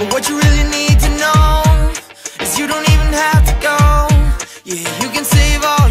But what you really need to know is you don't even have to go. Yeah, you can save all